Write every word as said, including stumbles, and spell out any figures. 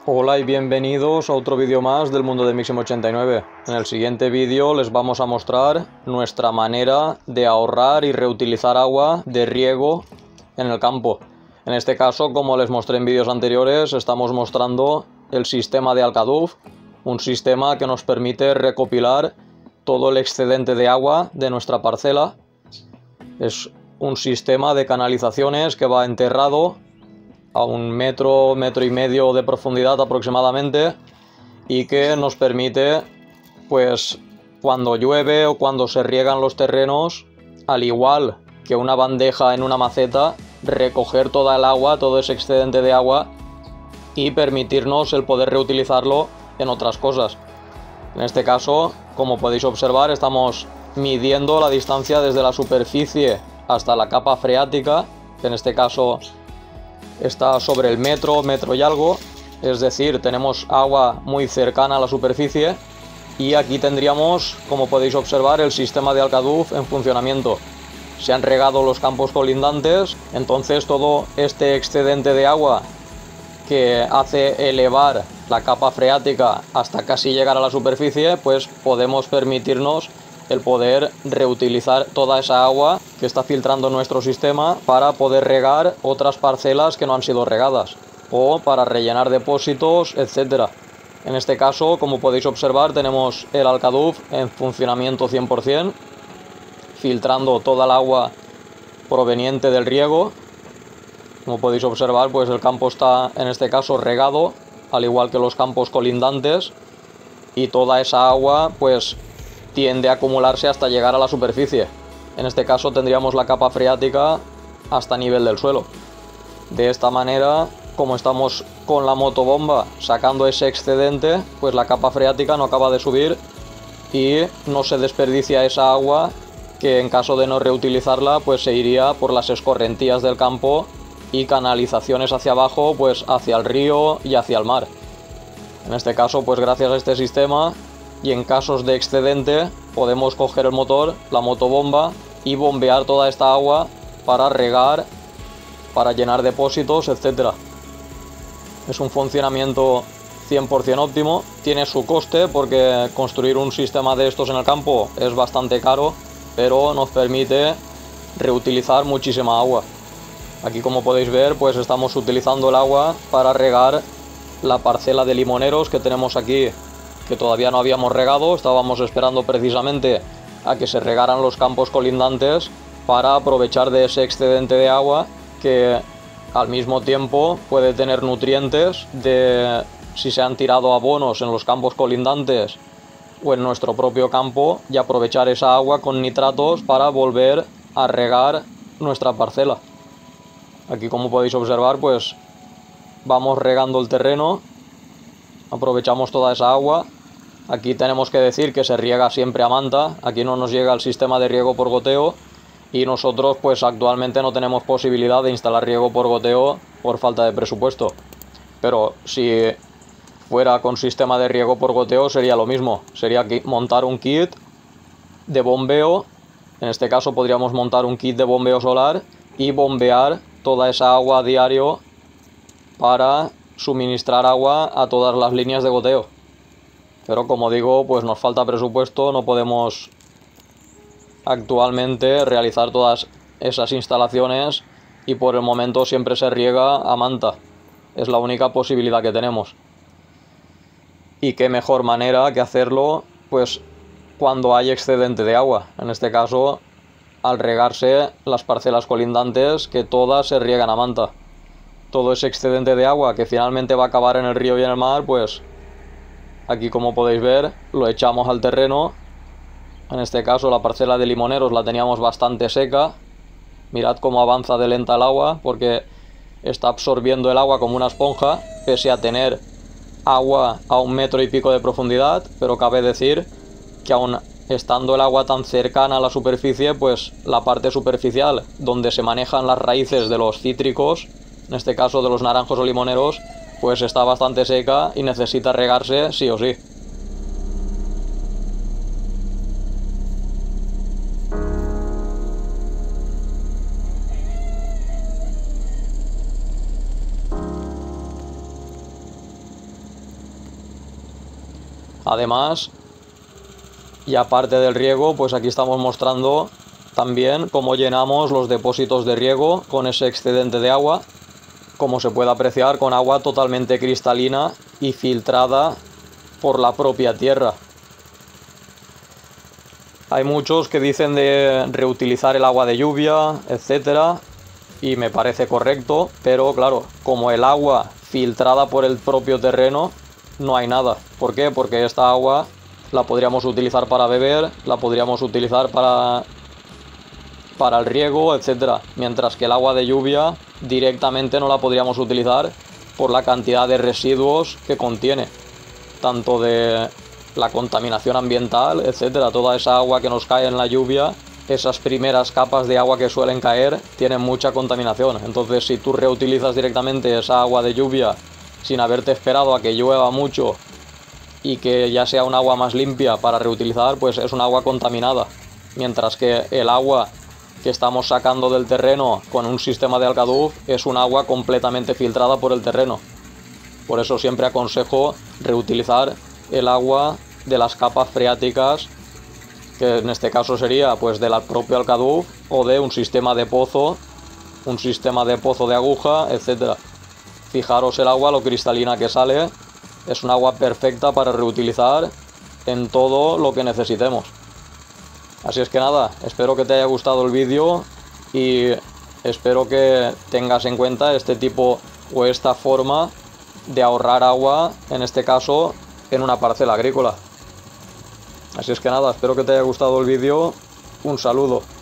Hola y bienvenidos a otro vídeo más del mundo de Mixim ochenta y nueve. En el siguiente vídeo les vamos a mostrar nuestra manera de ahorrar y reutilizar agua de riego en el campo. En este caso, como les mostré en vídeos anteriores, estamos mostrando el sistema de Alcaduf, un sistema que nos permite recopilar todo el excedente de agua de nuestra parcela. Es un sistema de canalizaciones que va enterrado a un metro, metro y medio de profundidad aproximadamente, y que nos permite, pues cuando llueve o cuando se riegan los terrenos, al igual que una bandeja en una maceta, recoger toda el agua, todo ese excedente de agua, y permitirnos el poder reutilizarlo en otras cosas. En este caso, como podéis observar, estamos midiendo la distancia desde la superficie hasta la capa freática, que en este caso está sobre el metro, metro y algo, es decir, tenemos agua muy cercana a la superficie, y aquí tendríamos, como podéis observar, el sistema de Alcaduf en funcionamiento. Se han regado los campos colindantes, entonces todo este excedente de agua que hace elevar la capa freática hasta casi llegar a la superficie, pues podemos permitirnos el poder reutilizar toda esa agua que está filtrando nuestro sistema para poder regar otras parcelas que no han sido regadas, o para rellenar depósitos, etcétera. En este caso, como podéis observar, tenemos el Alcaduf en funcionamiento cien por cien, filtrando toda el agua proveniente del riego. Como podéis observar, pues el campo está en este caso regado, al igual que los campos colindantes, y toda esa agua pues tiende a acumularse hasta llegar a la superficie. En este caso tendríamos la capa freática hasta nivel del suelo. De esta manera, como estamos con la motobomba sacando ese excedente, pues la capa freática no acaba de subir y no se desperdicia esa agua, que en caso de no reutilizarla pues se iría por las escorrentías del campo y canalizaciones hacia abajo, pues hacia el río y hacia el mar. En este caso, pues gracias a este sistema, y en casos de excedente, podemos coger el motor, la motobomba, y bombear toda esta agua para regar, para llenar depósitos, etcétera. Es un funcionamiento cien por cien óptimo. Tiene su coste, porque construir un sistema de estos en el campo es bastante caro, pero nos permite reutilizar muchísima agua. Aquí, como podéis ver, pues estamos utilizando el agua para regar la parcela de limoneros que tenemos aquí, que todavía no habíamos regado. Estábamos esperando precisamente a que se regaran los campos colindantes para aprovechar de ese excedente de agua, que al mismo tiempo puede tener nutrientes de si se han tirado abonos en los campos colindantes o en nuestro propio campo, y aprovechar esa agua con nitratos para volver a regar nuestra parcela. Aquí, como podéis observar, pues vamos regando el terreno, aprovechamos toda esa agua. Aquí tenemos que decir que se riega siempre a manta, aquí no nos llega el sistema de riego por goteo, y nosotros pues actualmente no tenemos posibilidad de instalar riego por goteo por falta de presupuesto. Pero si fuera con sistema de riego por goteo sería lo mismo, sería montar un kit de bombeo. En este caso podríamos montar un kit de bombeo solar y bombear toda esa agua a diario para suministrar agua a todas las líneas de goteo. Pero como digo, pues nos falta presupuesto, no podemos actualmente realizar todas esas instalaciones, y por el momento siempre se riega a manta. Es la única posibilidad que tenemos. Y qué mejor manera que hacerlo pues cuando hay excedente de agua. En este caso, al regarse las parcelas colindantes, que todas se riegan a manta. Todo ese excedente de agua que finalmente va a acabar en el río y en el mar, pues aquí, como podéis ver, lo echamos al terreno. En este caso la parcela de limoneros la teníamos bastante seca. Mirad cómo avanza de lenta el agua, porque está absorbiendo el agua como una esponja, pese a tener agua a un metro y pico de profundidad. Pero cabe decir que aún estando el agua tan cercana a la superficie, pues la parte superficial donde se manejan las raíces de los cítricos, en este caso de los naranjos o limoneros, pues está bastante seca y necesita regarse sí o sí. Además, y aparte del riego, pues aquí estamos mostrando también cómo llenamos los depósitos de riego con ese excedente de agua, como se puede apreciar, con agua totalmente cristalina y filtrada por la propia tierra. Hay muchos que dicen de reutilizar el agua de lluvia, etcétera, y me parece correcto, pero claro, como el agua filtrada por el propio terreno, no hay nada. ¿Por qué? Porque esta agua la podríamos utilizar para beber, la podríamos utilizar para, para el riego, etcétera. Mientras que el agua de lluvia directamente no la podríamos utilizar por la cantidad de residuos que contiene, tanto de la contaminación ambiental, etcétera. Toda esa agua que nos cae en la lluvia, esas primeras capas de agua que suelen caer, tienen mucha contaminación. Entonces, si tú reutilizas directamente esa agua de lluvia sin haberte esperado a que llueva mucho y que ya sea un agua más limpia para reutilizar, pues es un agua contaminada. Mientras que el agua que estamos sacando del terreno con un sistema de Alcaduf es un agua completamente filtrada por el terreno. Por eso siempre aconsejo reutilizar el agua de las capas freáticas, que en este caso sería pues del propio Alcaduf o de un sistema de pozo, un sistema de pozo de aguja, etcétera. Fijaros el agua, lo cristalina que sale, es un agua perfecta para reutilizar en todo lo que necesitemos. Así es que nada, espero que te haya gustado el vídeo y espero que tengas en cuenta este tipo o esta forma de ahorrar agua, en este caso en una parcela agrícola. Así es que nada, espero que te haya gustado el vídeo. Un saludo.